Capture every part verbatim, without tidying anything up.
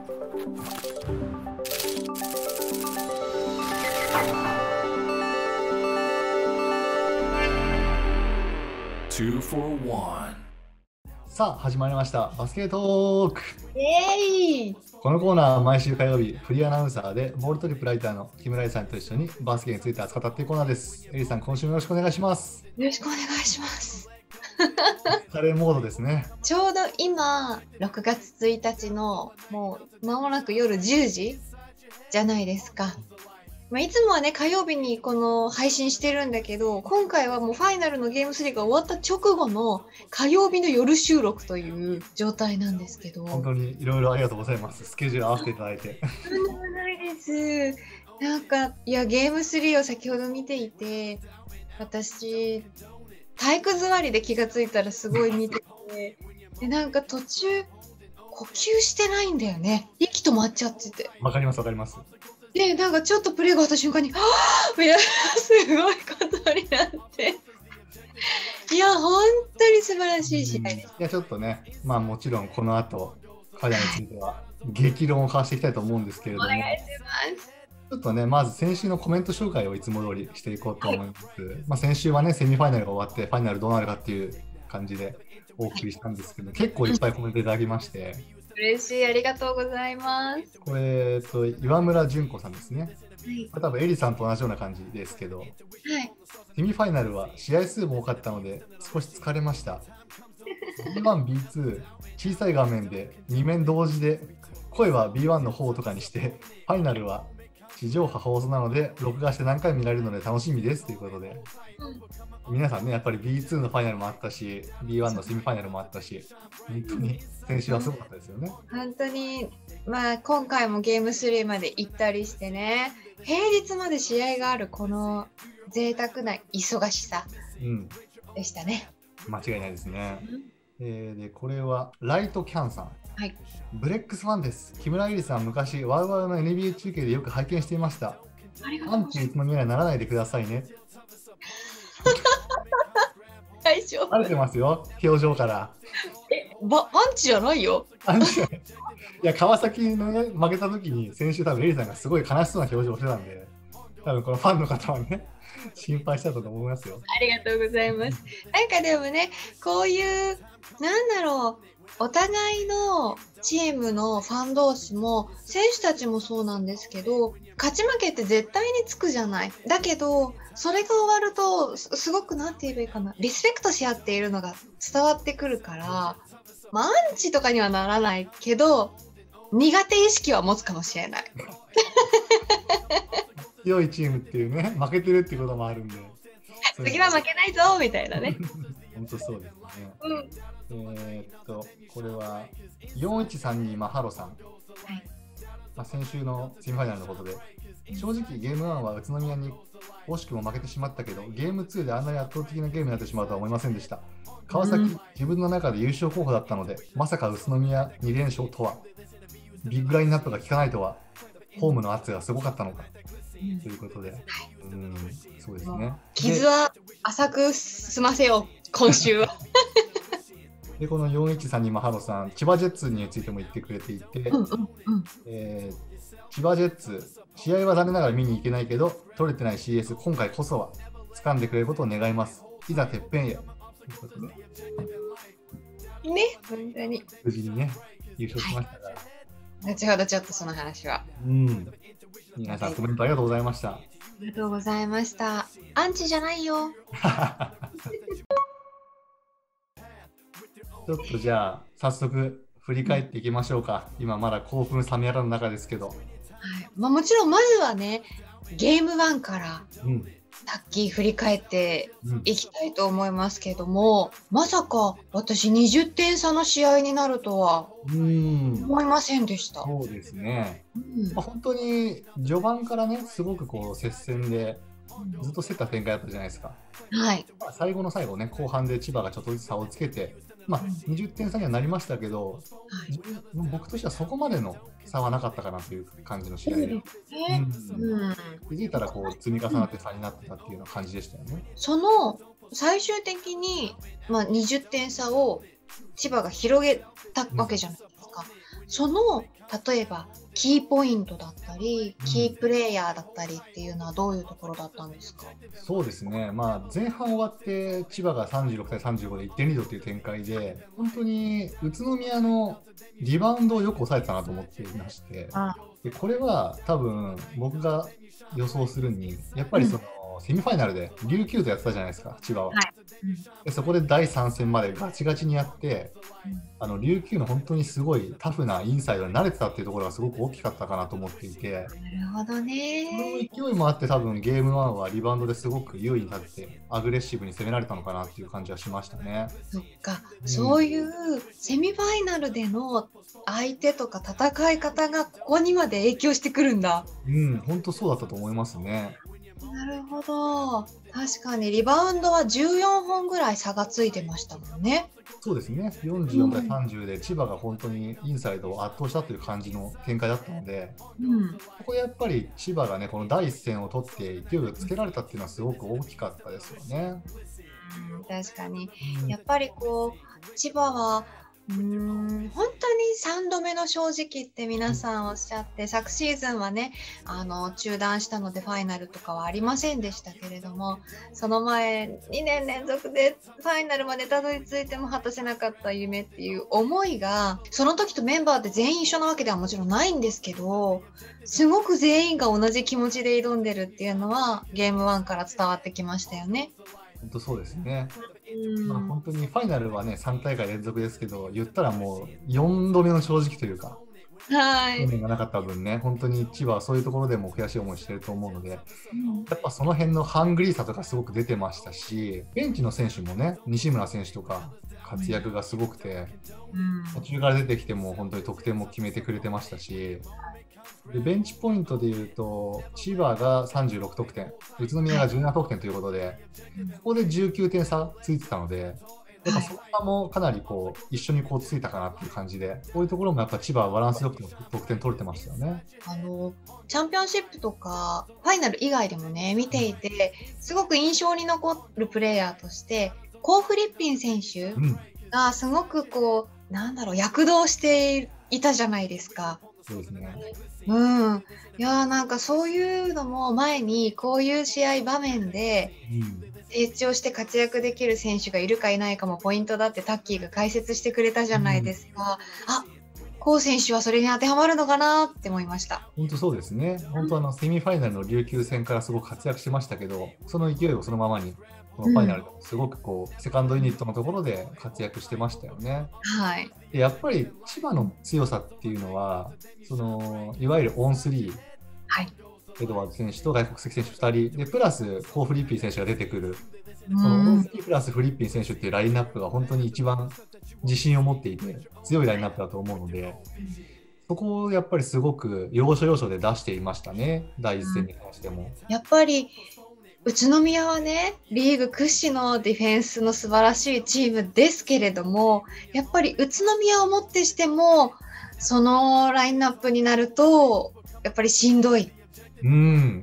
two for one さあ始まりましたバスケトーク。 イエーイ。 このコーナーは毎週火曜日フリーアナウンサーでボールトリップライターの木村愛さんと一緒にバスケについて熱く語っていくコーナーです。エリさん、今週もよろしくお願いします。 よろしくお願いします。 カレーモードですね。 ちょうど今ろくがつついたちのもう間もなく夜じゅうじじゃないですか。まあ、いつもはね火曜日にこの配信してるんだけど、今回はもうファイナルのゲームスリーが終わった直後の火曜日の夜収録という状態なんですけど、 本当にいろいろありがとうございます。スケジュール合わせていただいて。 とんでもないです。なんかいやゲームスリーを先ほど見ていて、私体育座りで気がついたらすごい見ててで、なんか途中呼吸してないんだよね。息止まっちゃってて。 わかりますわかります。 で、なんかちょっとプレーがあった瞬間に、はぁみたいな、すごいことになって。いや、本当に素晴らしい試合です。 いや、ちょっとね、まあもちろんこの後、彼らについては激論を交わしていきたいと思うんですけれども、 お願いします。 ちょっとね、まず先週のコメント紹介をいつも通りしていこうと思います。はい、まあ先週はね、セミファイナルが終わって、ファイナルどうなるかっていう感じでお送りしたんですけど、結構いっぱいコメントいただきまして、 嬉しい、ありがとうございます。 これ、えっと、岩村純子さんですね。はい、多分エリさんと同じような感じですけど、はい、セミファイナルは試合数も多かったので少し疲れました。ビーワン、ビーツー、小さい画面でに面同時で、声は ビーワン の方とかにして、ファイナルは地上波放送なので録画して何回も見られるので楽しみですということで、うん、皆さんね、やっぱり ビーツー のファイナルもあったし ビーワン のセミファイナルもあったし、本当に先週はすごかったですよね。 本当に、まあ、今回もゲームスリーまで行ったりしてね、平日まで試合があるこの贅沢な忙しさでしたね。 うん、間違いないですね。うん、えー、でこれはライトキャンさん、はい、ブレックスファンです。木村ゆりさん、昔ワウワウの エヌビーエー 中継でよく拝見していました。アンチ宇都宮にはならないでくださいね。 大丈夫。 慣れてますよ、表情から。 え、ばアンチじゃないよ。 アンチじゃない。いや、川崎のね、負けた時に先週多分エリさんがすごい悲しそうな表情をしてたんで、多分このファンの方はね、心配したと思いますよ。 ありがとうございます。なんかでもね、こういうなんだろう、お互いのチームのファン同士も選手たちもそうなんですけど、勝ち負けって絶対につくじゃない。だけどそれが終わると す, すごくなんて言えばいいかな、リスペクトし合っているのが伝わってくるから、まあ、アンチとかにはならないけど苦手意識は持つかもしれない。 強いチームっていうね、負けてるっていうこともあるんで、 次は負けないぞみたいなね。 本当そうですね。うん、えー、っとこれはよんいちさんにマハロさん、はい、まあ、先週のセミファイナルのことで、正直ゲームワンは宇都宮に惜しくも負けてしまったけど、ゲームツーであんなに圧倒的なゲームになってしまうとは思いませんでした。川崎、うん、自分の中で優勝候補だったので、まさか宇都宮に連勝とは、ビッグラインナップが効かないとは、ホームの圧がすごかったのか、うん、ということで、うん、そうですね。 傷は浅く済ませよう、今週は。 でこのよんいちさんにマハロさん、千葉ジェッツについても言ってくれていて、うんうんうん、えー、千葉ジェッツ、試合は残念ながら見に行けないけど、取れてない シーエス、今回こそは掴んでくれることを願います。いざてっぺんへ。ということでね、 本当に。 無事にね、優勝しましたから。 後ほどちょっとその話は。 うん。皆さんコメントありがとうございました。ありがとうございました。アンチじゃないよ。 ちょっとじゃあ早速振り返っていきましょうか。今まだ興奮冷めやらぬ中ですけど、はい、 まあ、もちろんまずはねゲームワンからさっき振り返っていきたいと思いますけども、うん、まさか私にじゅってん差の試合になるとは思いませんでした。 そうですね、うん、まあ、本当に序盤からねすごくこう接戦でずっと競った展開だったじゃないですか。 はい、 まあ、最後の最後ね、後半で千葉がちょっとずつ差をつけて、まあ、にじゅってん差にはなりましたけど、はい、僕としてはそこまでの差はなかったかなという感じの試合で、うんうん、気づいたらこう積み重なって差になってたっていうような感じでしたよね。 その最終的に、まあ、にじゅってん差を千葉が広げたわけじゃないですか。 その例えばキーポイントだったりキープレイヤーだったりっていうのはどういうところだったんですか？ そうですね、まあ、前半終わって千葉がさんじゅうろくたいさんじゅうごでいってんリードという展開で、本当に宇都宮のリバウンドをよく抑えてたなと思っていまして、 あ、 でこれは多分僕が予想するに、やっぱりその、うん、セミファイナルで琉球とやってたじゃないですか、千葉は。はい、でそこでだいさん戦までガチガチにやって、うん、あの琉球の本当にすごいタフなインサイドに慣れてたっていうところがすごく大きかったかなと思っていて、 なるほどね。 その勢いもあって多分ゲームワンはリバウンドですごく優位に立ってアグレッシブに攻められたのかなっていう感じはしましたね。 そっか、うん、そういうセミファイナルでの相手とか戦い方がここにまで影響してくるんだ。 うん、本当そうだったと思いますね。 なるほど。確かにリバウンドはじゅうよんほんぐらい差がついてましたもんね。 そうですね、よんじゅうよんたいさんじゅうで千葉が本当にインサイドを圧倒したという感じの展開だったので、うん、ここでやっぱり千葉がね、このだいいっ戦を取って勢いをつけられたっていうのはすごく大きかったですよね。 うん、確かに、うん、やっぱりこう千葉はうーん本当にさんどめの正直って皆さんおっしゃって、昨シーズンはねあの中断したのでファイナルとかはありませんでしたけれども、その前にねん連続でファイナルまでたどり着いても果たせなかった夢っていう思いが、その時とメンバーって全員一緒なわけではもちろんないんですけど、すごく全員が同じ気持ちで挑んでるっていうのはゲームワンから伝わってきましたよね。 本当そうですね。うん、まあ、本当にファイナルはねさん大会連続ですけど、言ったらもうよんどめの正直というか、 はい、 去年がなかった分ね、本当に千葉はそういうところでも悔しい思いしてると思うので、うん、やっぱその辺のハングリーさとかすごく出てましたし、ベンチの選手もね、西村選手とか活躍がすごくて、うん、途中から出てきても本当に得点も決めてくれてましたし、でベンチポイントでいうと千葉がさんじゅうろくとくてん、宇都宮がじゅうななとくてんということで、はい、ここでじゅうきゅうてん差ついてたので、やっぱそこもかなりこう一緒にこうついたかなっていう感じで、こういうところもやっぱ千葉はバランスよく得点取れてましたよね。 あのチャンピオンシップとかファイナル以外でもね見ていてすごく印象に残るプレーヤーとしてコー・フリッピン選手がすごくこう、なんだろう躍動していたじゃないですか。 そうですね。 うん、いやなんかそういうのも前にこういう試合場面で成長して活躍できる選手がいるかいないかもポイントだってタッキーが解説してくれたじゃないですか。うん、あ、コウ選手はそれに当てはまるのかなって思いました。 本当そうですね。本当あのセミファイナルの琉球戦からすごく活躍してましたけど、その勢いをそのままにこのファイナルですごくこう、うん、セカンドユニットのところで活躍してましたよね。 はい。 でやっぱり千葉の強さっていうのは、そのいわゆるオンスリー、 はい、 エドワード選手と外国籍選手ふたりでプラスコー・フリッピン選手が出てくる、このオンスリープラスフリッピン選手っていうラインナップが本当に一番自信を持っていて強いラインナップだと思うので、そこをやっぱりすごく要所要所で出していましたね、だいいっ戦に関しても。 やっぱり宇都宮はねリーグ屈指のディフェンスの素晴らしいチームですけれども、やっぱり宇都宮をもってしてもそのラインナップになるとやっぱりしんどい。 うん、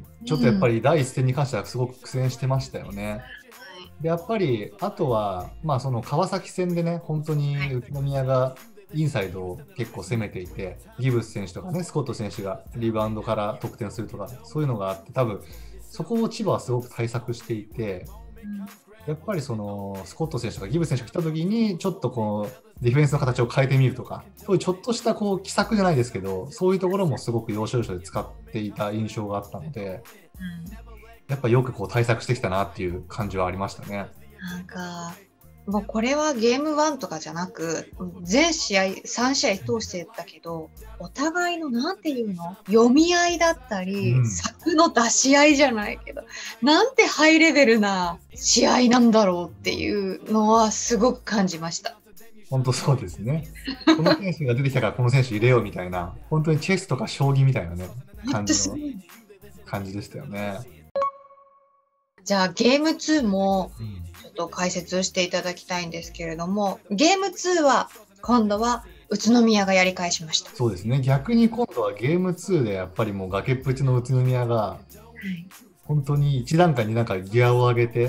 ちょっとやっぱりだいいっ戦に関してはすごく苦戦してましたよね。うん、でやっぱりあとは、まあ、その川崎戦でね本当に宇都宮がインサイドを結構攻めていて、ギブス選手とかねスコット選手がリバウンドから得点するとかそういうのがあって、多分そこを千葉はすごく対策していて、やっぱりそのスコット選手とかギブス選手が来た時にちょっとこうディフェンスの形を変えてみるとか、そういうちょっとしたこう奇策じゃないですけど、そういうところもすごく要所要所で使っていた印象があったので、うん、やっぱよくこう対策してきたなっていう感じはありましたね。 なんかもうこれはゲームワンとかじゃなく全試合さん試合通してたけど、お互いのなんていうの読み合いだったり、うん、策の出し合いじゃないけど、なんてハイレベルな試合なんだろうっていうのはすごく感じました。 本当そうですね。この選手が出てきたからこの選手入れようみたいな、本当にチェスとか将棋みたいなね感じの感じでしたよね。 じゃあゲームツーもちょっと解説していただきたいんですけれども、ゲームツーは今度は宇都宮がやり返しました。 そうですね。逆に今度はゲームツーでやっぱりもう崖っぷちの宇都宮が本当にいち段階になんかギアを上げて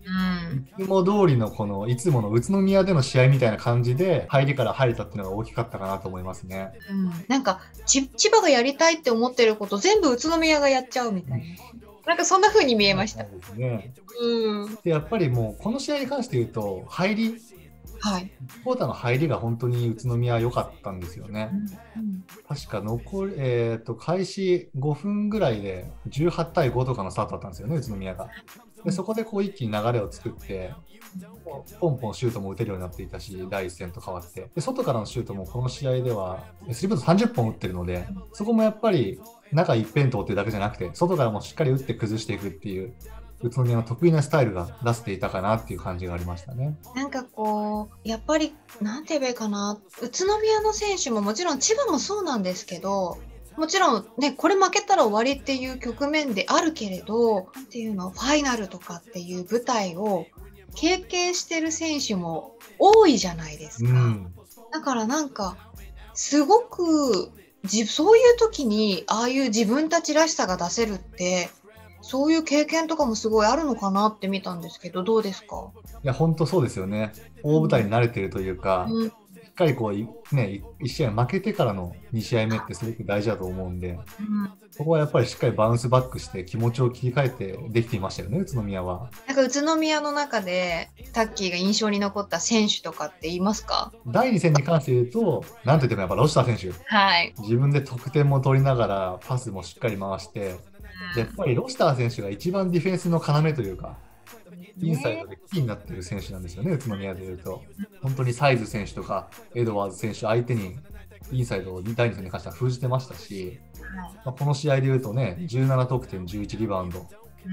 うん、 いつも通りのこのいつもの宇都宮での試合みたいな感じで入りから入れたっていうのが大きかったかなと思いますね。 うん、なんかち千葉がやりたいって思ってること全部宇都宮がやっちゃうみたいな、なんかそんな風に見えました。 そうですね。 うん、 でやっぱりもうこの試合に関して言うと入り、 はい。 クォーターの入りが本当に宇都宮良かったんですよね。 うん、 確か残り、えーと、開始ごふんぐらいでじゅうはちたいごとかのスタートだったんですよね、宇都宮が。でそこでこう一気に流れを作って、ポンポンシュートも打てるようになっていたし、第一戦と変わって、で外からのシュートもこの試合では、スリーポイントさんじゅっぽん打ってるので、そこもやっぱり中一辺倒っていうだけじゃなくて、外からもしっかり打って崩していくっていう、宇都宮の得意なスタイルが出せていたかなっていう感じがありましたね。 なんかこう、やっぱり、なんて言えばいいかな、宇都宮の選手ももちろん千葉もそうなんですけど、もちろんね、これ負けたら終わりっていう局面であるけれど、なんていうの、ファイナルとかっていう舞台を経験してる選手も多いじゃないですか。うん、だからなんか、すごく、じそういう時に、ああいう自分たちらしさが出せるって、そういう経験とかもすごいあるのかなって見たんですけど、どうですか？ いや、本当そうですよね。大舞台に慣れてるというか、うん、しっかりこう、ね、いち試合負けてからのに試合目ってすごく大事だと思うんで、うん、ここはやっぱりしっかりバウンスバックして気持ちを切り替えてできていましたよね、宇都宮は。 なんか宇都宮の中でタッキーが印象に残った選手とかっていますか？ だいに戦に関して言うと、なんといってもやっぱロシター選手。 はい。 自分で得点も取りながら、パスもしっかり回して、でやっぱりロシター選手が一番ディフェンスの要というか、インサイドでキーになっている選手なんですよね、宇都宮でいうと。本当にサイズ選手とかエドワーズ選手相手にインサイドをだいに戦に関しては封じてましたし、まあ、この試合でいうとね、じゅうなな得点、じゅういちリバウンド、うん、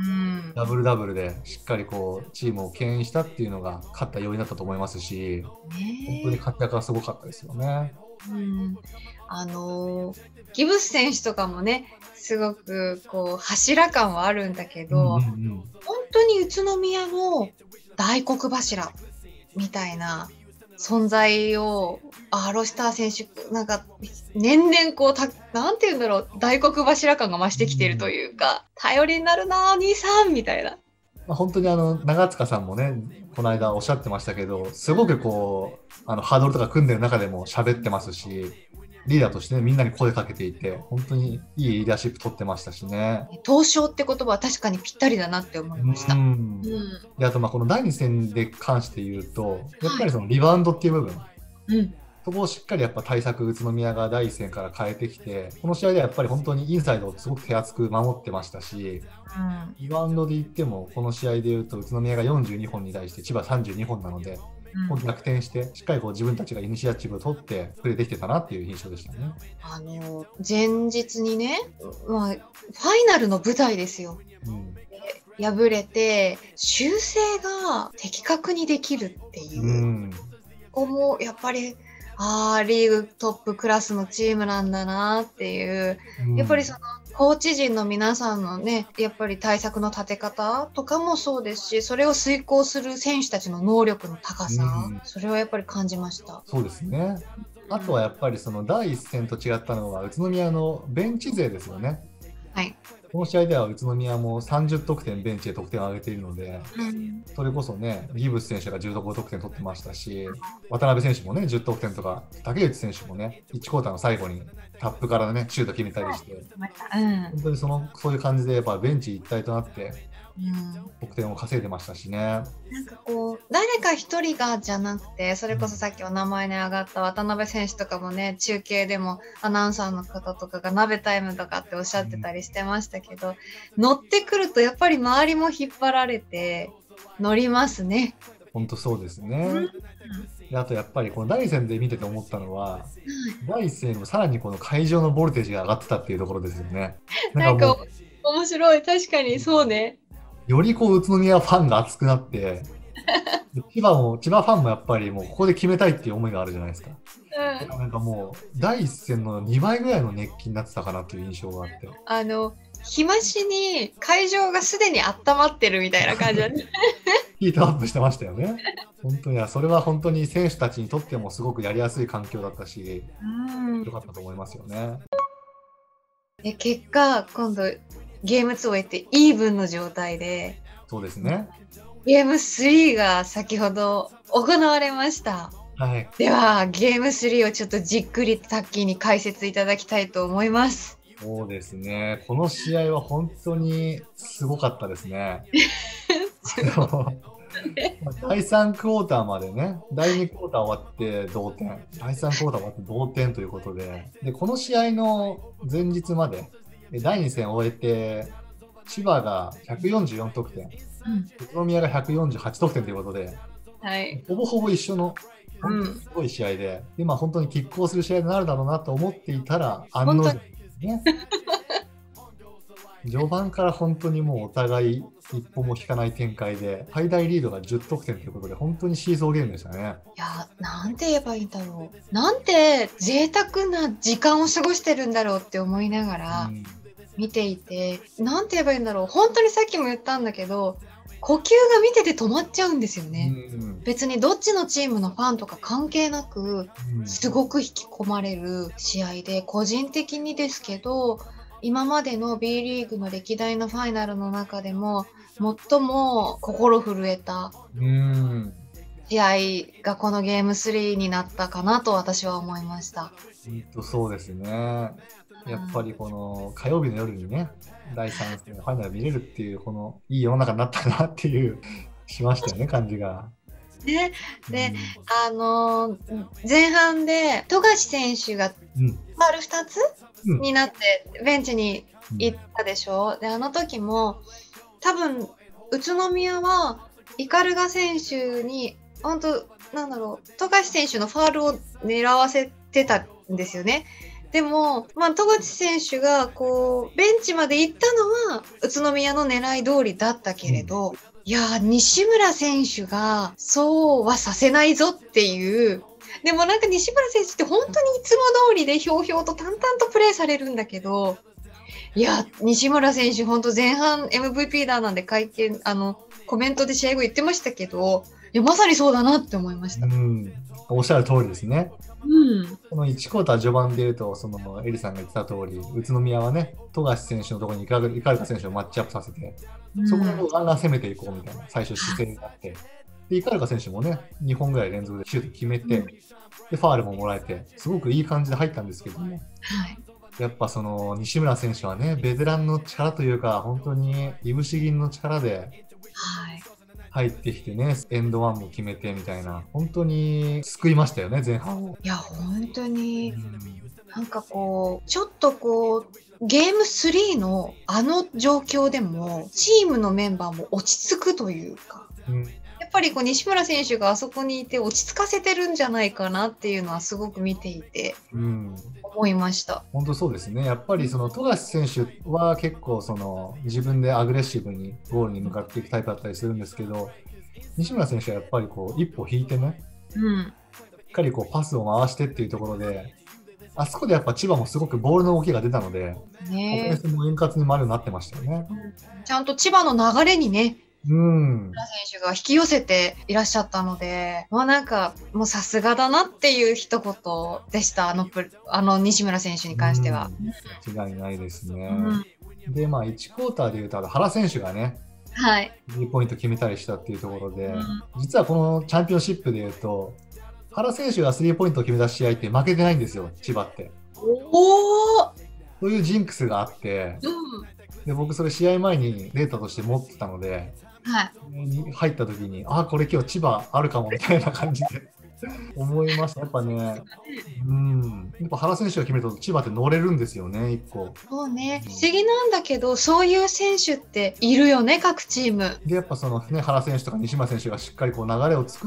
ダブルダブルでしっかりこうチームを牽引したっていうのが勝った要因だったと思いますし、本当に活躍がすごかったですよね。 うん、あのー、ギブス選手とかもね、すごくこう柱感はあるんだけど、うんうんうん、本当に宇都宮の大黒柱みたいな存在を、あロシター選手なんか年々こうたなんていうんだろう、大黒柱感が増してきているというか、うん、頼りになるな兄さんみたいな。 まあ、本当にあの長塚さんもね、この間おっしゃってましたけど、すごくこうあのハードルとか組んでる中でも喋ってますし、リーダーとして、ね、みんなに声かけていて、本当にいいリーダーシップ取ってましたしね。 闘将って言葉は確かにぴったりだなって思いました。うん、 であとまあこのだいに戦で関して言うと、やっぱりそのリバウンドっていう部分、はい、うん、そこをしっかりやっぱ対策、宇都宮がだいいち戦から変えてきて、この試合ではやっぱり本当にインサイドをすごく手厚く守ってましたし、うん、リバウンドで言っても、この試合で言うと宇都宮がよんじゅうにほんに対して千葉さんじゅうにほんなので、うん、逆転して、しっかりこう自分たちがイニシアチブを取ってプレーできてたなっていう印象でしたね。 あの前日にね、まあ、ファイナルの舞台ですよ。うん、敗れて修正が的確にできるっていう、うん、ここもやっぱりあーリーグトップクラスのチームなんだなっていう、うん、やっぱりそのコーチ陣の皆さんのね、やっぱり対策の立て方とかもそうですし、それを遂行する選手たちの能力の高さ、うん、それはやっぱり感じました。 そうですね。あとはやっぱりそのだいいち戦と違ったのは宇都宮のベンチ勢ですよね。 はい。 この試合では宇都宮もさんじゅう得点ベンチで得点を上げているので、うん、それこそね、ギブス選手がじゅうご得点取ってましたし、渡辺選手もね、じゅう得点とか、竹内選手もね、いちクォーターの最後にタップからね、シュート決めたりして、はい、うん、本当にそのそういう感じでやっぱベンチ一体となって、うん、得点を稼いでましたしね。 なんかこう誰か一人がじゃなくて、それこそさっきお名前に上がった渡辺選手とかもね、中継でもアナウンサーの方とかが鍋タイムとかっておっしゃってたりしてましたけど、うん、乗ってくるとやっぱり周りも引っ張られて乗りますね。 本当そうですね。うん、であとやっぱりこのだいに戦で見てて思ったのは、うん、だいいち戦よりもさらにこの会場のボルテージが上がってたっていうところですよね。 なんか面白い、確かにそうね。 よりこう宇都宮ファンが熱くなって千葉も千葉ファンもやっぱりもうここで決めたいっていう思いがあるじゃないですか。うん、なんかもうだいいち戦のにばいぐらいの熱気になってたかなっていう印象があって、 あの日増しに会場がすでに温まってるみたいな感じだね。 ヒートアップしてましたよね。本当にそれは本当に選手たちにとってもすごくやりやすい環境だったし、良かったと思いますよね。 で結果今度ゲームツーを終えてイーブンの状態で、 そうですね。 ゲームスリーが先ほど行われました。 はい。 では、ゲームスリーをちょっとじっくりタッキーに解説いただきたいと思います。 そうですね。この試合は本当にすごかったですね。だいさんクォーターまでね、だいにクォーター終わって同点、だいさんクォーター終わって同点ということで、でこの試合の前日まで、だいに戦を終えて、千葉がひゃくよんじゅうよん得点、うん、宇都宮がひゃくよんじゅうはち得点ということで、 はい、 ほぼほぼ一緒の、本当にすごい試合で、うん、今、本当に拮抗する試合になるだろうなと思っていたら、案の定ですね。序盤から本当にもうお互い一歩も引かない展開で、最大リードがじゅう得点ということで、本当にシーソーゲームでしたね。 いや、なんて言えばいいんだろう。なんて贅沢な時間を過ごしてるんだろうって思いながら見ていて、うん、なんて言えばいいんだろう。本当にさっきも言ったんだけど、呼吸が見てて止まっちゃうんですよね。うん、別にどっちのチームのファンとか関係なく、すごく引き込まれる試合で、個人的にですけど、今までの B リーグの歴代のファイナルの中でも最も心震えた試合がこのゲームスリーになったかなと私は思いました。 本当そうですね。やっぱりこの火曜日の夜にね、だいさん戦のファイナル見れるっていうこのいい世の中になったなっていうしましたよね、感じが。 ね、で、うん、あの前半で富樫選手がファウルふたつ、うん、になってベンチに行ったでしょ、うん、であの時も多分宇都宮は鵤選手に本当なんだろう富樫選手のファウルを狙わせてたんですよね。でも、まあ、富樫選手がこうベンチまで行ったのは宇都宮の狙い通りだったけれど、うん、いや西村選手がそうはさせないぞっていう。でもなんか西村選手って本当にいつも通りでひょうひょうと淡々とプレーされるんだけど、いや西村選手本当前半 エムブイピー だなんで会見あのコメントで試合後言ってましたけど、いやまさにそうだなって思いました。 うん、おっしゃる通りですね。うん、このいちクォーター序盤でいうと、そのエリさんが言ってた通り、宇都宮はね、富樫選手のところに鵤選手をマッチアップさせて、うん、そこでガンガン攻めていこうみたいな最初姿勢になって、で鵤選手もね、にほんぐらい連続でシュート決めて、うん、でファールももらえて、すごくいい感じで入ったんですけども、はい、やっぱその西村選手はね、ベテランの力というか、本当にいぶし銀の力で、はい入ってきてね、エンドワンも決めてみたいな、本当に救いましたよね、前半を。 いや、本当に、うん、なんかこう、ちょっとこう、ゲームスリーのあの状況でも、チームのメンバーも落ち着くというか、うん、やっぱりこう西村選手があそこにいて落ち着かせてるんじゃないかなっていうのはすごく見ていて、うん思いました。 本当そうですね。やっぱりその富樫選手は結構その自分でアグレッシブにゴールに向かっていくタイプだったりするんですけど、西村選手はやっぱりこう一歩引いてね、うん、しっかりこうパスを回してっていうところで、あそこでやっぱ千葉もすごくボールの動きが出たので、ね、オフェンスも円滑に回るようになってましたよね。 ちゃんと千葉の流れにね、うん、選手が引き寄せていらっしゃったので、まあなんかもうさすがだなっていう一言でした、あのプあの西村選手に関しては。 間違いないですね。うん、でまあいちクォーターでいうと原選手がね、はい、スリーポイント決めたりしたっていうところで、うん、実はこのチャンピオンシップでいうと原選手がスリーポイントを決めた試合って負けてないんですよ、千葉って。おー、そういうジンクスがあって、うん、で僕それ試合前にデータとして持ってたので。はい、入った時に、あ、これ今日千葉あるかもみたいな感じで思いました。やっぱね、うん、やっぱ原選手が決めると千葉って乗れるんですよね、一個。 そうね、うん、不思議なんだけど、そういう選手っているよね、各チーム。 で、やっぱそのね、原選手とか西村選手がしっかりこう流れを作って、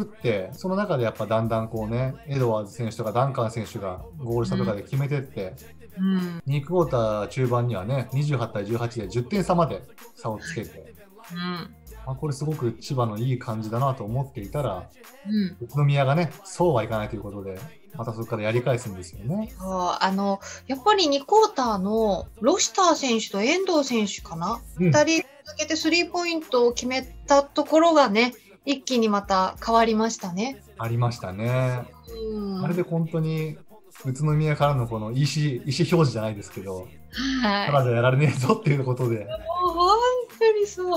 その中でやっぱだんだんこうね、エドワーズ選手とかダンカン選手がゴール下とかで決めてって、うん、にクォーター中盤にはね、にじゅうはちたいじゅうはちでじゅってん差まで差をつけて。うんまあ、これすごく千葉のいい感じだなと思っていたら、うん、宇都宮がねそうはいかないということでまたそこからやり返すんですよね。 ああのやっぱりにクォーターのロシター選手と遠藤選手かな、うん、ふたり続けてスリーポイントを決めたところがね一気にまた変わりましたね。 ありましたね、うん、あれで本当に宇都宮からのこの意思、意思表示じゃないですけど、はい、ただじゃやられねえぞっていうことで本当にそう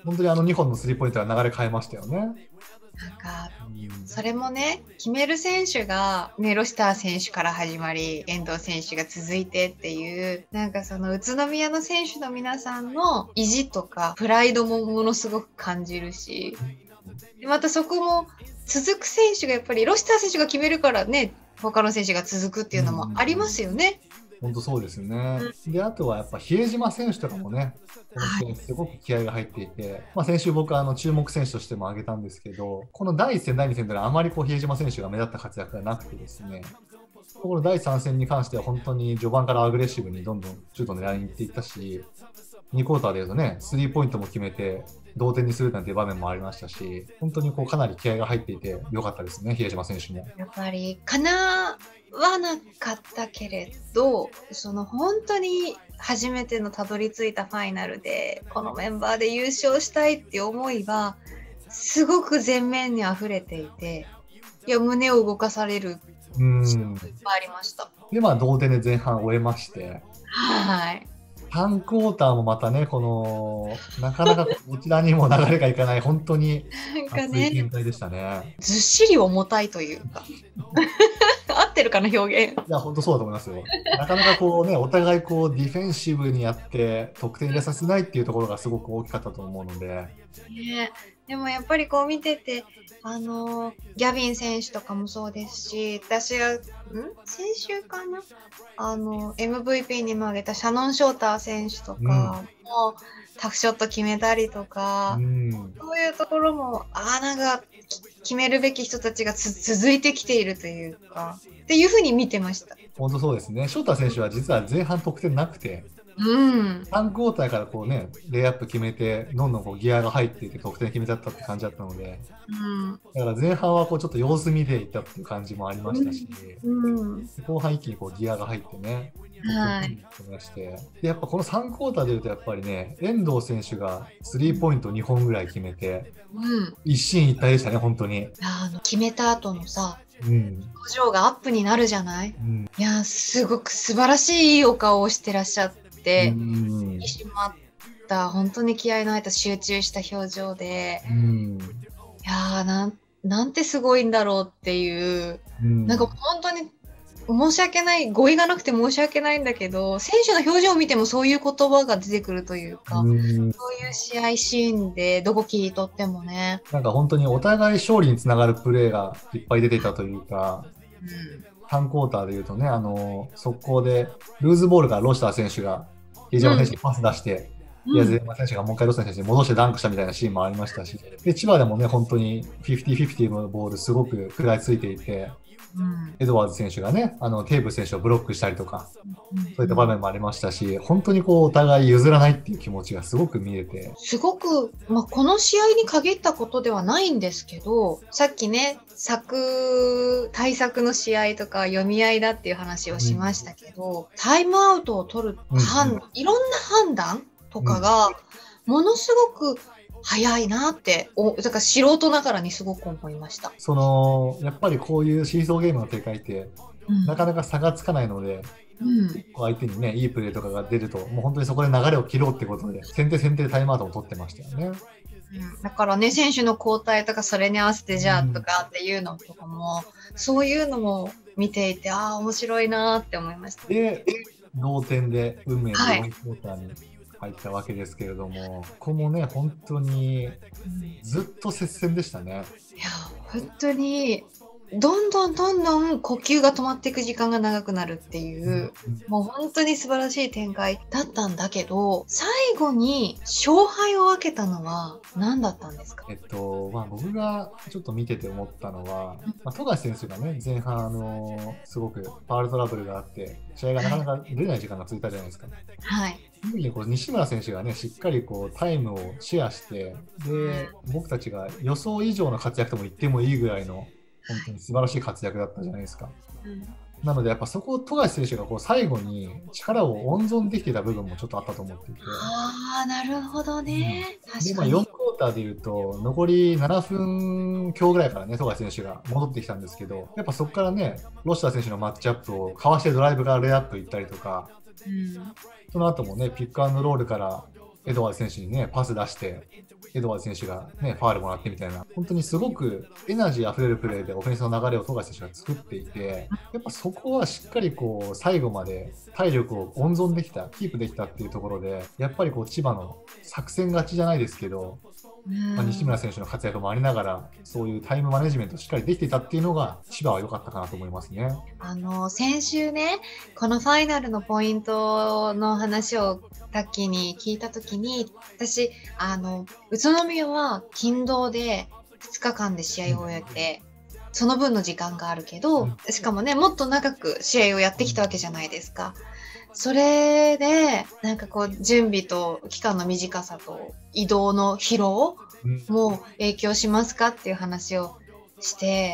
本当にあのにほんのスリーポイントは流れ変えましたよね。 なんか、それもね、決める選手が、ね、ロシター選手から始まり、遠藤選手が続いてっていう、なんかその宇都宮の選手の皆さんの意地とか、プライドもものすごく感じるし、でまたそこも続く選手がやっぱり、ロシター選手が決めるからね、他の選手が続くっていうのもありますよね。 本当そうですね。で、あとはやっぱ比江島選手とかもね、この試合すごく気合が入っていて、はい、まあ、先週僕はあの注目選手としても挙げたんですけど、このだいいっ戦、だいに戦ではあまりこう比江島選手が目立った活躍がなくてですね、このだいさん戦に関しては本当に序盤からアグレッシブにどんどんシュート狙いに行っていったし、にクォーターでいうとね、スリーポイントも決めて同点にするなんていう場面もありましたし、本当にこうかなり気合が入っていて良かったですね、比江島選手も。 やっぱりかなわなかったけれど、その本当に初めてのたどり着いたファイナルでこのメンバーで優勝したいっていう思いはすごく前面に溢れていて、いや胸を動かされるシーンがいっぱいありました。 で、まあ同点で前半終えまして、 はい。 さんクォーターもまたね、このなかなかこちらにも流れがいかない、本当に熱い展開でしたね。 ずっしり重たいというか。合ってるかな表現。 いや、本当そうだと思いますよ。なかなかこうね、お互いこうディフェンシブにやって得点入れさせないっていうところがすごく大きかったと思うので。 ね、でもやっぱりこう見てて、あのギャビン選手とかもそうですし、私がん先週かな、あの エムブイピー にも挙げたシャノン・ショーター選手とかも、うん、タフショット決めたりとか、うん、そういうところもああなんか決めるべき人たちが続いてきているというかっていうふうに見てました。 本当そうですね。ショーター選手は実は前半得点なくて、 うん、 さんクォーターからこうね、レイアップ決めて、どんどんこうギアが入っていって得点決めちゃったって感じだったので、うん、だから前半はこうちょっと様子見でいったっていう感じもありましたし、うんうん、後半一気にこうギアが入ってね、 はい、 してでやっぱこのさんクォーターでいうとやっぱりね、遠藤選手がスリーポイントにほんぐらい決めて、うん、一進一退でしたね、本当に。 あの決めた後のさ、うん、表情がアップになるじゃない、うん、いやすごく素晴らしいお顔をしてらっしゃって、うん、引き締まった本当に気合いの入った集中した表情で、うん、いやーなんなんてすごいんだろうっていう、うん、なんか本当に申し訳ない、語彙がなくて申し訳ないんだけど、選手の表情を見てもそういう言葉が出てくるというか、うん、そういう試合シーンでどこ切り取ってもね、 なんか本当にお互い勝利につながるプレーがいっぱい出ていたというか、うん、さんクォーターでいうとね、あの速攻でルーズボールからロシター選手が比江島選手にパス出して、うん、宮島選手がもう一回ロシター選手に戻してダンクしたみたいなシーンもありましたし、で千葉でもね、本当にフィフティーフィフティーのボールすごく食らいついていて、うん、エドワーズ選手がね、あのテーブス選手をブロックしたりとか、うん、そういった場面もありましたし、本当にこうお互い譲らないっていう気持ちがすごく見えて、 すごく、まあ、この試合に限ったことではないんですけど、さっきね、策対策の試合とか読み合いだっていう話をしましたけど、うん、タイムアウトを取る判、うんうん、いろんな判断とかがものすごく早いなって、おだから素人ながらにすごく思いました。 そのやっぱりこういうシーソーゲームの展開って、うん、なかなか差がつかないので、うん、相手にねいいプレーとかが出るともう本当にそこで流れを切ろうってことで先手先手でタイムアウトを取ってましたよね。 うん、だからね、選手の交代とかそれに合わせてじゃあとかっていうのとかも、うん、そういうのも見ていて、ああ面白いなって思いました。 で同点で運命のよんクォーターに、はい、入ったわけですけれども、ここもね本当にずっと接戦でしたね。 いや本当にどんどんどんどん呼吸が止まっていく時間が長くなるっていう、うん、もう本当に素晴らしい展開だったんだけど、最後に勝敗を分けたのは何だったんですか？ えっとまあ、僕がちょっと見てて思ったのは、まあ、富樫選手がね前半あのすごくファウルトラブルがあって試合がなかなか出ない時間が続いたじゃないですか。 はい。 こう西村選手がねしっかりこうタイムをシェアして、で僕たちが予想以上の活躍とも言ってもいいぐらいの本当に素晴らしい活躍だったじゃないですか。うん、なのでやっぱそこを富樫選手がこう最後に力を温存できていた部分もちょっとあったと思っていて。 ああなるほどね。 うん、確かに。で、まあ、よんクォーターでいうと残りななふん強ぐらいからね富樫選手が戻ってきたんですけど、やっぱそこからねロシター選手のマッチアップをかわしてドライブからレイアップ行ったりとか、うん、その後もねピックアンドロールからエドワーズ選手にねパス出してエドワーズ選手が、ね、ファールもらってみたいな、本当にすごくエナジーあふれるプレーでオフェンスの流れを富樫選手が作っていて、やっぱそこはしっかりこう最後まで体力を温存できた、キープできたっていうところで、やっぱりこう千葉の作戦勝ちじゃないですけど、まあ、西村選手の活躍もありながら、そういうタイムマネジメントをしっかりできていたっていうのが、千葉は良かったかなと思いますね。 あの先週ね、このファイナルのポイントの話をタッキーに聞いたときに、私あの宇都宮は勤労でふつかかんで試合を終えて、うん、その分の時間があるけど、うん、しかもね、もっと長く試合をやってきたわけじゃないですか。それでなんかこう準備と期間の短さと移動の疲労も影響しますかっていう話をして、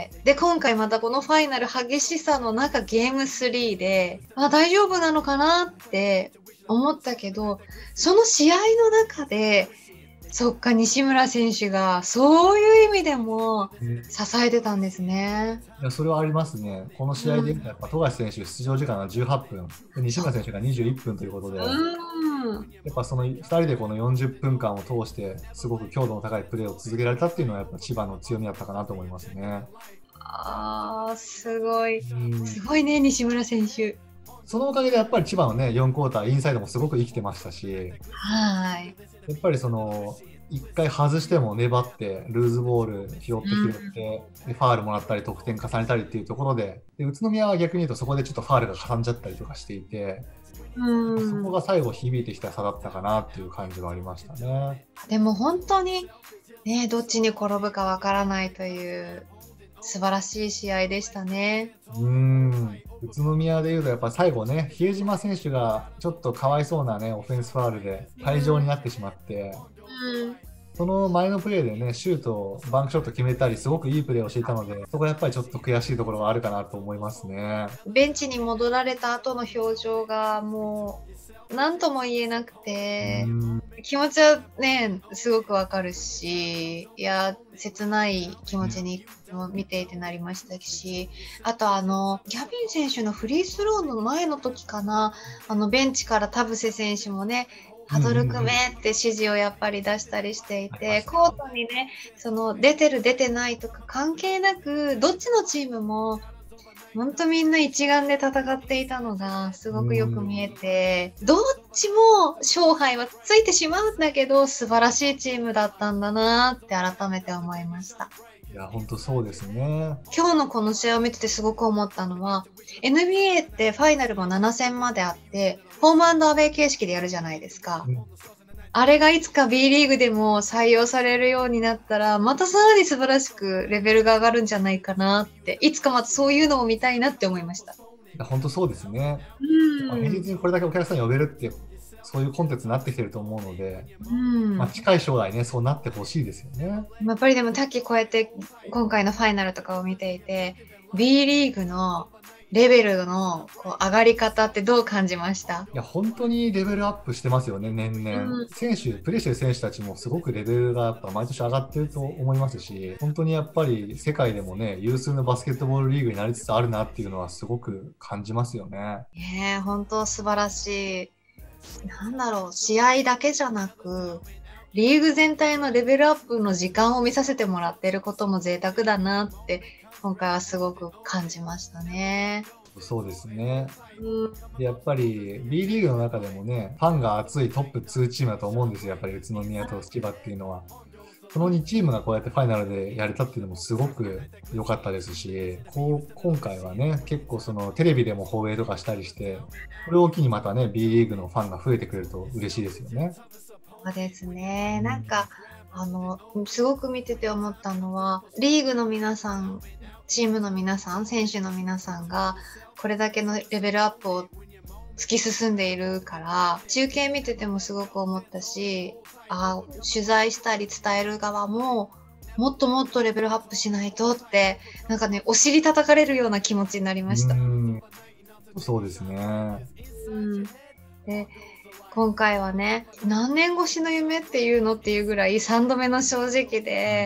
で今回またこのファイナル激しさの中ゲームスリーで、あ、大丈夫なのかなって思ったけど、その試合の中でそっか、西村選手がそういう意味でも支えてたんですね。 いや、それはありますね。この試合でやっぱ富樫選手出場時間がじゅうはっぷん、西村選手がにじゅういっぷんということで、やっぱそのふたりでこのよんじゅっぷんかんを通してすごく強度の高いプレーを続けられたっていうのはやっぱ千葉の強みだったかなと思いますね。 あー、すごい、すごいね、西村選手。 そのおかげでやっぱり千葉のね、よんクォーターインサイドもすごく生きてましたし、 はい、 やっぱりそのいっかい外しても粘ってルーズボール拾って拾って、うん、ファールもらったり得点重ねたりっていうところで、で宇都宮は逆に言うとそこでちょっとファールがかさんじゃったりとかしていて、うん、そこが最後響いてきた差だったかなっていう感じはありましたね。 でも本当にね、どっちに転ぶかわからないという素晴らしい試合でしたね。 うーん、宇都宮でいうとやっぱ最後ね、比江島選手がちょっとかわいそうなねオフェンスファールで退場になってしまって、うん、その前のプレーでね、シュートをバンクショット決めたりすごくいいプレーをしていたので、そこはやっぱりちょっと悔しいところがあるかなと思いますね。 ベンチに戻られた後の表情がもう何とも言えなくて、気持ちはねすごくわかるし、いや切ない気持ちに見ていてなりましたし、あとあのギャビン選手のフリースローの前の時かな、あのベンチから田臥選手もね、ハドル組めって指示をやっぱり出したりしていて、コートにね、その出てる出てないとか関係なく、どっちのチームも本当みんな一丸で戦っていたのがすごくよく見えて、どっちも勝敗はついてしまうんだけど素晴らしいチームだったんだなって改めて思いました。 いや本当そうですね。 今日のこの試合を見ててすごく思ったのは、 エヌビーエー ってファイナルもなな戦まであってホームアンドアウェイ形式でやるじゃないですか、うん、あれがいつか B リーグでも採用されるようになったらまたさらに素晴らしくレベルが上がるんじゃないかなって、いつかまたそういうのを見たいなって思いました。いや本当そうですね。うん、平日にこれだけお客さん呼べるってそういうコンテンツになってきてると思うので、うんまあ、近い将来ねそうなってほしいですよね。 やっぱりでもタッキーこうやって今回のファイナルとかを見ていて B リーグのレベルのこう上がり方ってどう感じました？ いや本当にレベルアップしてますよね、年々、うん、選手プレーしてる選手たちもすごくレベルがやっぱ毎年上がってると思いますし、本当にやっぱり世界でもね有数のバスケットボールリーグになりつつあるなっていうのはすごく感じますよね。 ねえ、本当素晴らしい。なんだろう、試合だけじゃなくリーグ全体のレベルアップの時間を見させてもらっていることも贅沢だなって今回はすごく感じましたね。 そうですね、うん、やっぱり B リーグの中でもねファンが熱いトップにチームだと思うんですよ、やっぱり宇都宮と千葉っていうのは。そのにチームがこうやってファイナルでやれたっていうのもすごく良かったですし、こう今回はね結構そのテレビでも放映とかしたりして、これを機にまたね B リーグのファンが増えてくれると嬉しいですよね。 そうですね、なんかあのすごく見てて思ったのは、リーグの皆さん、チームの皆さん、選手の皆さんがこれだけのレベルアップを突き進んでいるから、中継見ててもすごく思ったし、あ取材したり伝える側ももっともっとレベルアップしないとって、なんかねお尻叩かれるような気持ちになりました。 うん、そうですね、 うん、で今回はね何年越しの夢っていうのっていうぐらいさんどめの正直で、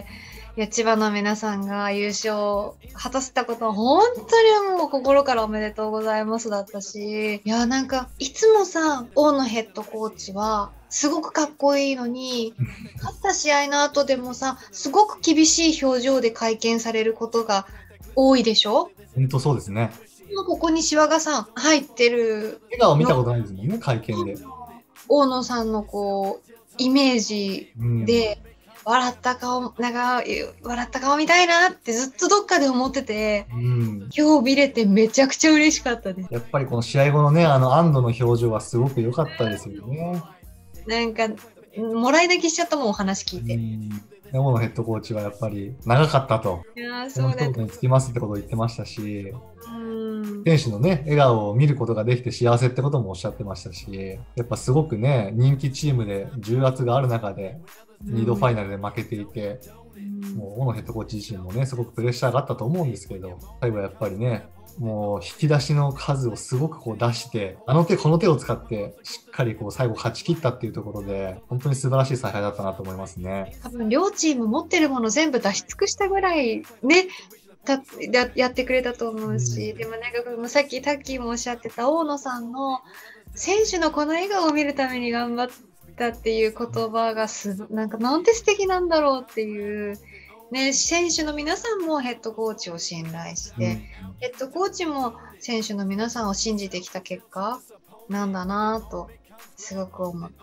いや、千葉の皆さんが優勝を果たせたことは本当にもう心からおめでとうございますだったし、いや、なんかいつもさ、大野ヘッドコーチはすごくかっこいいのに、勝った試合の後でもさ、すごく厳しい表情で会見されることが多いでしょ？ 本当そうですね。 ここにシワがさ、入ってる。 笑顔見たことないですもんね、会見で。 大野さんのこう、イメージで、うん、笑った顔、なんか、笑った顔見たいなってずっとどっかで思ってて、うん、今日見れてめちゃくちゃ嬉しかったです。 やっぱりこの試合後のね、あの安堵の表情はすごく良かったですよね。 なんか、もらい泣きしちゃったもん、お話聞いて。 大野ヘッドコーチはやっぱり長かったと。 いやー、そうだ。 その一言につきますってことを言ってましたし、選手のね、笑顔を見ることができて幸せってこともおっしゃってましたし、やっぱすごくね、人気チームで重圧がある中で、にどファイナルで負けていて、うん、もう大野ヘッドコーチ自身もね、すごくプレッシャーがあったと思うんですけど、最後はやっぱりね、もう引き出しの数をすごくこう出して、あの手この手を使ってしっかりこう最後勝ち切ったっていうところで、本当に素晴らしい采配だったなと思いますね。 多分両チーム持ってるもの全部出し尽くしたぐらいね、たや, やってくれたと思うし、うん、でもなんかさっきタッキーもおっしゃってた大野さんの選手のこの笑顔を見るために頑張ったっていう言葉がすなんかなんて素敵なんだろうっていう。ね、選手の皆さんもヘッドコーチを信頼して、うん、ヘッドコーチも選手の皆さんを信じてきた結果なんだなとすごく思って、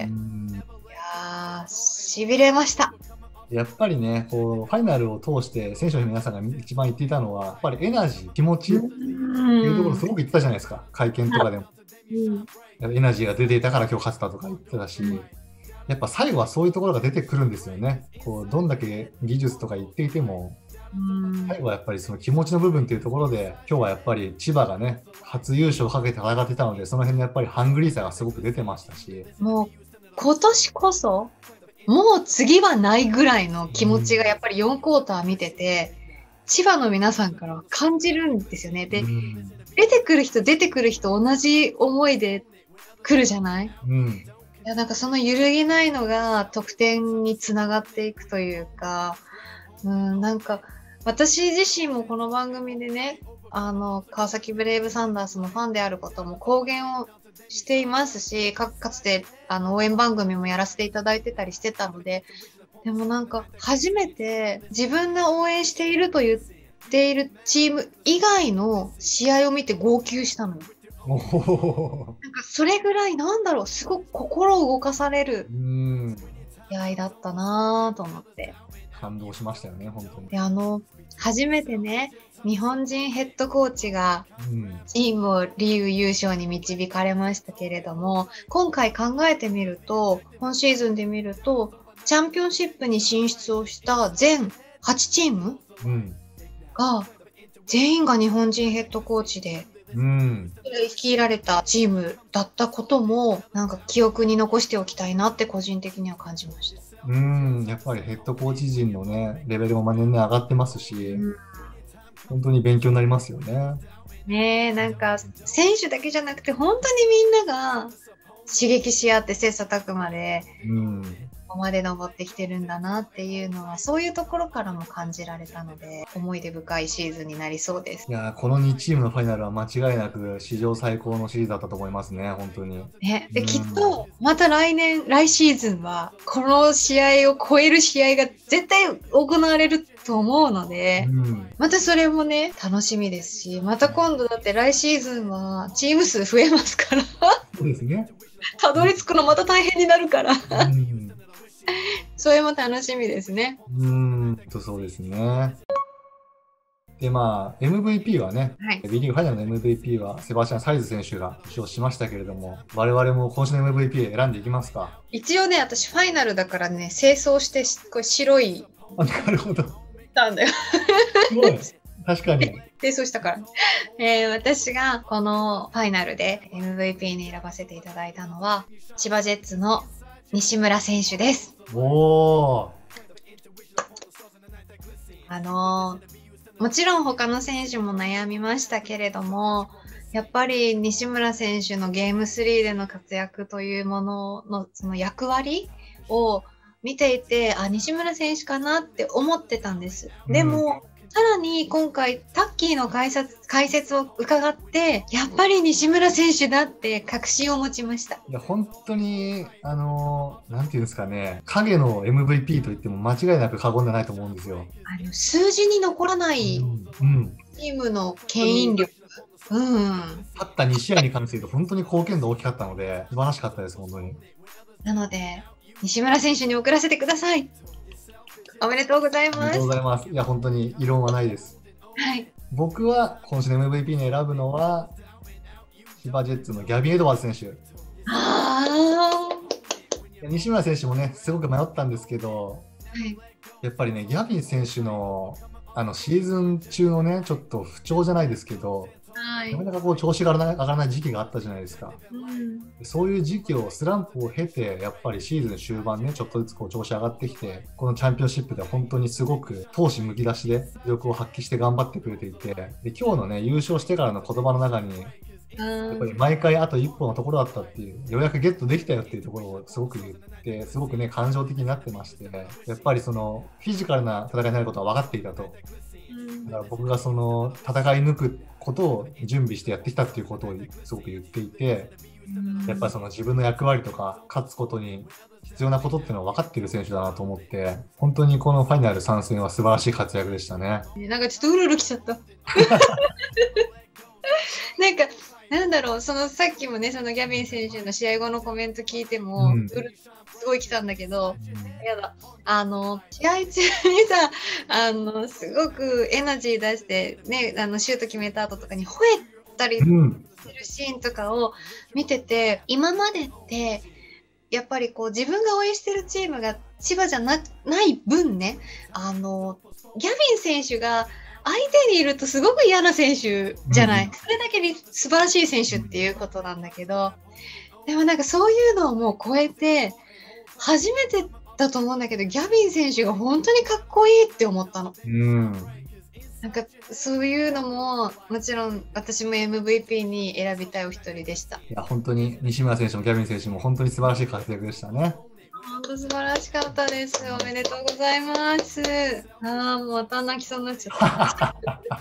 うん、いやーしびれました。 やっぱりね、こうファイナルを通して選手の皆さんが一番言っていたのはやっぱりエナジー、気持ちっていうところすごく言ってたじゃないですか、会見とかでも、うん、エナジーが出ていたから今日勝つたとか言ってたし、うん、やっぱ最後はそういうところが出てくるんですよね。こうどんだけ技術とか言っていても、最後はやっぱりその気持ちの部分っていうところで、今日はやっぱり千葉がね、初優勝をかけて戦ってたので、その辺のやっぱりハングリーさがすごく出てましたし。 もう今年こそ、もう次はないぐらいの気持ちがやっぱりよんクォーター見てて、千葉の皆さんからは感じるんですよね。で、出てくる人出てくる人同じ思いで来るじゃない？うんいやなんかその揺るぎないのが得点につながっていくというか、うん、なんか私自身もこの番組でね、あの川崎ブレイブサンダースのファンであることも公言をしていますし、か, かつてあの応援番組もやらせていただいてたりしてたので、でもなんか初めて自分が応援していると言っているチーム以外の試合を見て号泣したの。なんかそれぐらいなんだろう、すごく心を動かされる試合だったなぁと思って感動しましたよね、本当に。 であの初めてね、日本人ヘッドコーチがチームをリーグ優勝に導かれましたけれども、今回考えてみると、今シーズンで見るとチャンピオンシップに進出をした全はちチームが全員が日本人ヘッドコーチでうん、率いられたチームだったこともなんか記憶に残しておきたいなって個人的には感じました。 うんやっぱりヘッドコーチ陣のねレベルも年々上がってますし、うん、本当に勉強になりますよね。 ねえなんか選手だけじゃなくて本当にみんなが刺激し合って切磋琢磨で、うんここまで登ってきてるんだなっていうのはそういうところからも感じられたので、思い出深いシーズンになりそうです。 いやこのにチームのファイナルは間違いなく史上最高のシリーズだったと思いますね、本当に。 ね、で、うん、きっとまた来年来シーズンはこの試合を超える試合が絶対行われると思うので、うん、またそれもね楽しみですし、また今度だって来シーズンはチーム数増えますからそうですねたどり着くのまた大変になるからうんそれも楽しみですね。 うーんとそうですね。でまあ エムブイピー はね、はい、B リーグファイナルの エムブイピー はセバスチャン・サイズ選手が受賞しましたけれども、我々も今週の エムブイピー 選んでいきますか。 一応ね私ファイナルだからね清掃してこれ白いあなるほどなんだよすごい確かに清掃したから、えー、私がこのファイナルで エムブイピー に選ばせていただいたのは千葉ジェッツの西村選手です。 おーあのー、もちろん他の選手も悩みましたけれども、やっぱり西村選手のゲームスリーでの活躍というもののその役割を見ていて、あ、西村選手かなって思ってたんです。でも、うんさらに今回タッキーの解説、解説を伺ってやっぱり西村選手だって確信を持ちました。 いや本当にあのなんていうんですかね、影の エムブイピー と言っても間違いなく過言ではないと思うんですよ。 あの数字に残らないチームの牽引力、うんうん、 勝ったに試合に関して言うと本当に貢献度大きかったので素晴らしかったです本当に。 なので西村選手に送らせてください。おめでとうございます。 ありがとうございます。いや、本当に異論はないです。 はい。 僕は今週の エムブイピー に選ぶのは、千葉ジェッツのギャビン・エドワーズ選手。 あ西村選手もね、すごく迷ったんですけど、 はい、 やっぱりね、ギャビン選手のあのシーズン中のね、ちょっと不調じゃないですけど、 はい、 なかなかこう調子が上がらない時期があったじゃないですか、 うん、 そういう時期をスランプを経てやっぱりシーズン終盤ねちょっとずつこう調子上がってきてこのチャンピオンシップでは本当にすごく闘志むき出しで魅力を発揮して頑張ってくれていてで今日のね優勝してからの言葉の中にやっぱり毎回あと一歩のところだったっていうようやくゲットできたよっていうところをすごく言ってすごくね感情的になってましてやっぱりそのフィジカルな戦いになることは分かっていたと。だから僕がその戦い抜くことを準備してやってきたっていうことをすごく言っていてやっぱりその自分の役割とか勝つことに必要なことっていうのは分かっている選手だなと思って本当にこのファイナル参戦は素晴らしい活躍でしたね。 なんかちょっとうるうるきちゃったなんかなんだろうそのさっきもねそのギャビン選手の試合後のコメント聞いても、うん、すごい来たんだけど、うん、やだあの試合中にさあのすごくエナジー出してねあのシュート決めた後とかに吠えたりするシーンとかを見てて、うん、今までってやっぱりこう自分が応援してるチームが千葉じゃ な, ない分ねあのギャビン選手が相手にいるとすごく嫌な選手じゃない、うん、それだけに素晴らしい選手っていうことなんだけどでもなんかそういうのをもう超えて初めてだと思うんだけどギャビン選手が本当にかっこいいって思ったの、 うん、 なんかそういうのももちろん私も エムブイピー に選びたいお一人でした。いや本当に西村選手もギャビン選手も本当に素晴らしい活躍でしたね。 本当素晴らしかったです。おめでとうございます。ああ、もうまた泣きそうになっちゃった。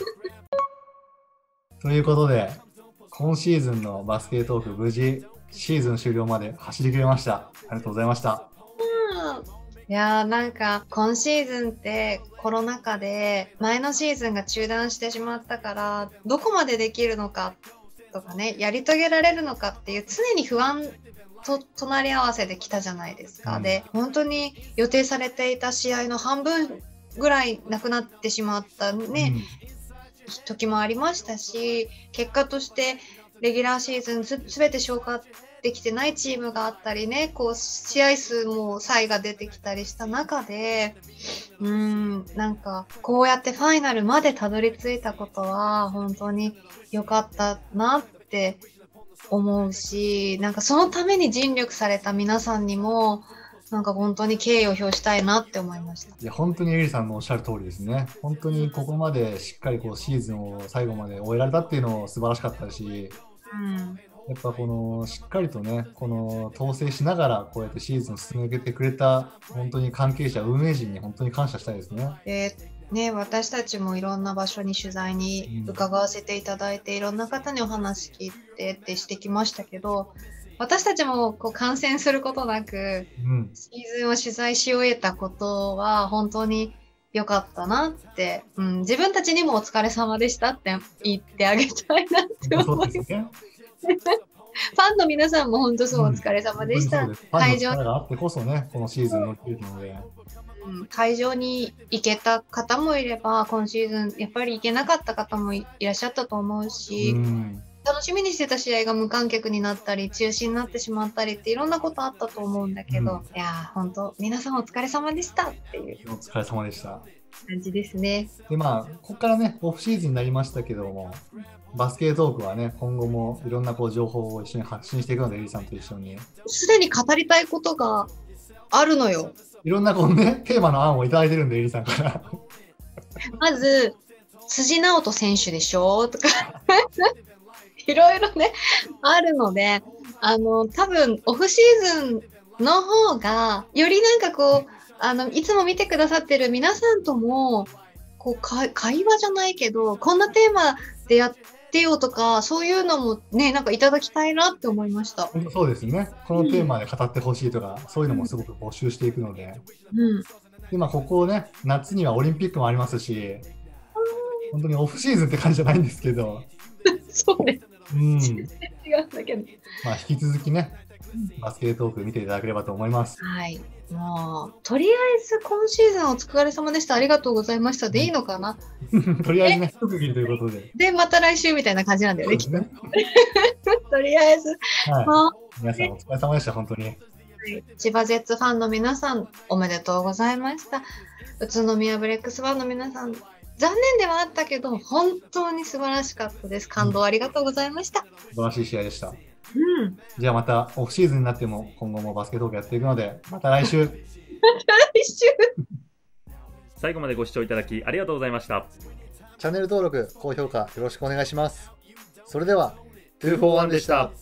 ということで、今シーズンのバスケトーク、無事シーズン終了まで走り切れました。ありがとうございました。 うん、いやーなんか今シーズンってコロナ禍で前のシーズンが中断してしまったからどこまでできるのかとかね、やり遂げられるのかっていう常に不安と隣り合わせで来たじゃないですか、うん、で本当に予定されていた試合の半分ぐらいなくなってしまったね、うん、時もありましたし結果としてレギュラーシーズンすべて消化できてないチームがあったりねこう試合数も差異が出てきたりした中でうーんなんかこうやってファイナルまでたどり着いたことは本当に良かったなって思うしなんかそのために尽力された皆さんにもなんか本当に敬意を表したいなって思いました。 いや本当にエリさんのおっしゃる通りですね。本当にここまでしっかりこうシーズンを最後まで終えられたっていうのも素晴らしかったし、うん、やっぱこのしっかりとねこの統制しながらこうやってシーズンを進めてくれた本当に関係者運営陣に本当に感謝したいですね。 えーね、私たちもいろんな場所に取材に伺わせていただいて、うん、いろんな方にお話聞いてってしてきましたけど私たちもこう感染することなく、うん、シーズンを取材し終えたことは本当に良かったなって、うん、自分たちにもお疲れ様でしたって言ってあげたいなって思います。ファンの皆さんも本当そうお疲れ様でした。うん、 会場があってこそねこのシーズンのっていうので。 うん、会場に行けた方もいれば今シーズンやっぱり行けなかった方も い, いらっしゃったと思うし、うん、楽しみにしてた試合が無観客になったり中止になってしまったりっていろんなことあったと思うんだけど、うん、いや本当皆さんお疲れ様でしたっていうお疲れ様でした感じですね。 でまあここからねオフシーズンになりましたけどもバスケトークはね今後もいろんなこう情報を一緒に発信していくのでエリさんと一緒にすでに語りたいことがあるのよ。 いろんなこのね、テーマの案をいただいてるんで、エリさんから。 まず、辻直人選手でしょとか、いろいろね、あるので、あの、多分、オフシーズンの方が、よりなんかこう、あの、いつも見てくださってる皆さんとも、こう、か会話じゃないけど、こんなテーマでやってよとか、そういうのもね、なんかいただきたいなって思いました。 本当そうですね。このテーマで語ってほしいとか、うん、そういうのもすごく募集していくので。うん。今ここね、夏にはオリンピックもありますし、本当にオフシーズンって感じじゃないんですけど。 そうね。 うん。 違うんだけど。 まあ引き続きね、バスケトーク見ていただければと思います。 はい。もう、とりあえず今シーズンお疲れ様でした。ありがとうございました。でいいのかなとりあえずね、特技ということで。 で、また来週みたいな感じなんだよね、きっと。とりあえず。 はい。皆さんお疲れ様でした、本当に。 千葉ジェッツファンの皆さん、おめでとうございました。宇都宮ブレックスファンの皆さん、残念ではあったけど、本当に素晴らしかったです。感動ありがとうございました。 素晴らしい試合でした。 うん。 じゃあまたオフシーズンになっても今後もバスケトークやっていくので、また来週。 また来週。 最後までご視聴いただきありがとうございました。 チャンネル登録、高評価よろしくお願いします。それでは、にーフォーワンでした。